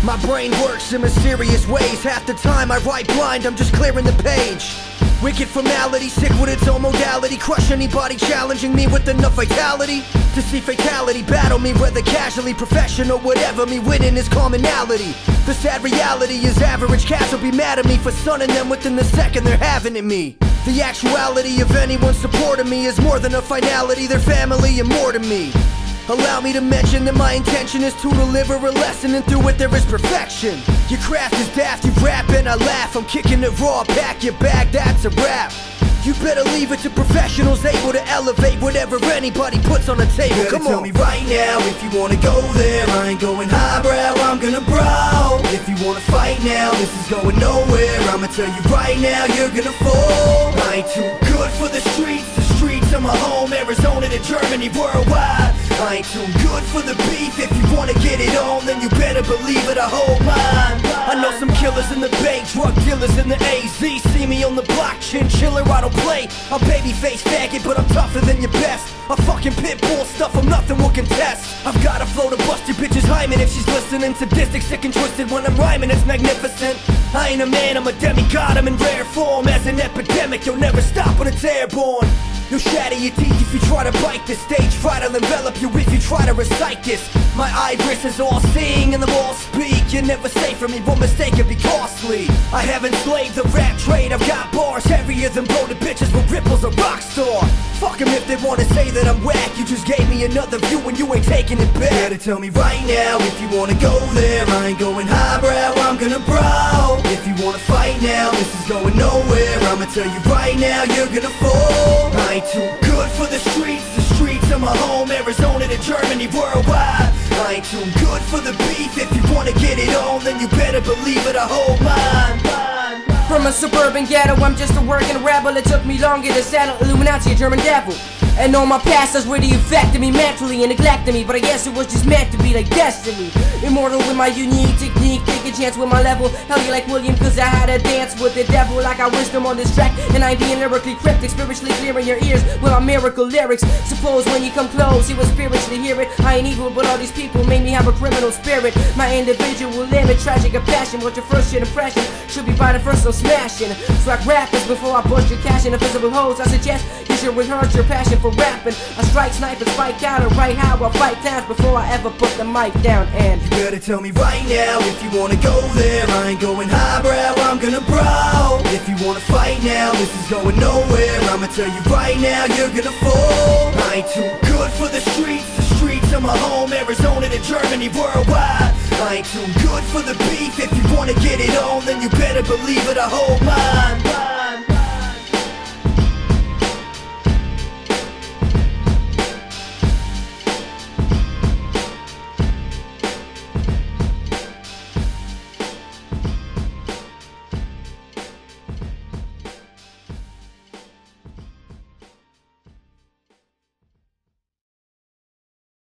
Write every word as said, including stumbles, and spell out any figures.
My brain works in mysterious ways. Half the time I write blind, I'm just clearing the page. Wicked formality, sick with its own modality. Crush anybody challenging me with enough vitality to see fatality battle me, whether casually, professional, whatever. Me winning is commonality. The sad reality is average cats will be mad at me for sunning them within the second they're having at me. The actuality of anyone supporting me is more than a finality. They're family and more to me. Allow me to mention that my intention is to deliver a lesson, and through it there is perfection. Your craft is daft, you rap and I laugh. I'm kicking it raw, pack your bag, that's a wrap. You better leave it to professionals able to elevate whatever anybody puts on the table. You Come tell on. me right now if you wanna go there. I ain't going highbrow, I'm gonna brow. If you wanna fight now, this is going nowhere. I'ma tell you right now, you're gonna fall. I ain't too good for the streets. The streets are my home, Arizona to Germany, worldwide. I ain't too good for the beef. If you wanna get it on, then you better believe it, I hold mine. I know some killers in the Bay, drug dealers in the A Z. See me on the block, chinchilla, I don't play. I'm babyface faggot, but I'm tougher than your best. A fucking pit bull stuff, I'm nothing will contest. I've got a flow to bust your bitch's hymen if she's listening. Sadistic, sick and twisted when I'm rhyming, it's magnificent. I ain't a man, I'm a demigod, I'm in rare form. As an epidemic, you'll never stop when it's airborne. You'll shatter your teeth if you try to bite this stage. Try to envelop you if you try to recite this. My iris is all seeing and the walls speak. You're never safe from me, one mistake could be costly. I have enslaved the rap trade. I've got bars heavier than bloated bitches with ripples, a rock star. Fuck them if they wanna say that I'm whack. You just gave me another view and you ain't taking it back. You better tell me right now if you wanna go there. I ain't going highbrow, I'm gonna brow. If you wanna fight now, this is going nowhere. I'ma tell you right now, you're gonna fall. I ain't too good for the streets. The streets are my home, Arizona to Germany, worldwide. I ain't too good for the beef. If you wanna get it on, then you better believe it, I hold mine. From a suburban ghetto, I'm just a working rebel. It took me longer to settle Illuminati, a German devil. And all my pastors really affected me mentally and neglected me, but I guess it was just meant to be like destiny. Immortal with my unique technique, take a chance with my level. Hell you like William, cause I had to dance with the devil. Like I wisdom on this track, and I being lyrically cryptic, spiritually clear in your ears with my miracle lyrics. Suppose when you come close, you will spiritually hear it. I ain't evil, but all these people made me have a criminal spirit. My individual limit, tragic of passion. What's your first shit impression? Should be by the first I'm smashing. Swag rappers before I bust your cash in invisible hoes. I suggest you should rehearse your passion for rapping. I strike, snipe, and spike out and write how I fight towns before I ever put the mic down. And you better tell me right now if you wanna go there. I ain't going highbrow, I'm gonna brow. If you wanna fight now, this is going nowhere. I'ma tell you right now, you're gonna fall. I ain't too good for the streets. The streets are my home, Arizona to Germany, worldwide. I ain't too good for the beef. If you wanna get it on, then you better believe it, I hold mine.